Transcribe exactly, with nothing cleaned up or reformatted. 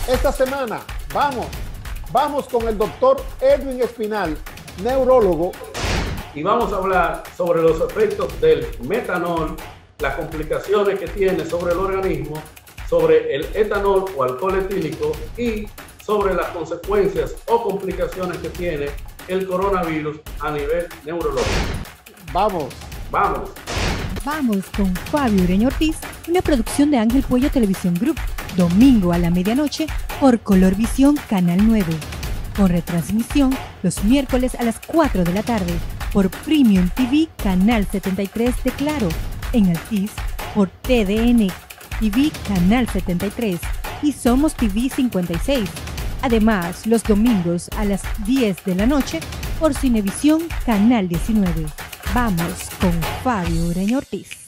Esta semana, vamos, vamos con el doctor Edwin Espinal, neurólogo. Y vamos a hablar sobre los efectos del metanol, las complicaciones que tiene sobre el organismo, sobre el etanol o alcohol etílico y sobre las consecuencias o complicaciones que tiene el coronavirus a nivel neurológico. Vamos. Vamos. Vamos con Fabio Ureña Ortiz, una producción de Ángel Puello Televisión Group, domingo a la medianoche por Colorvisión Canal nueve, con retransmisión los miércoles a las cuatro de la tarde por Premium T V Canal setenta y tres de Claro, en Altiz por T D N T V Canal setenta y tres y Somos T V cincuenta y seis. Además, los domingos a las diez de la noche por Cinevisión Canal diecinueve. Vamos con Fabio Ureña Ortiz.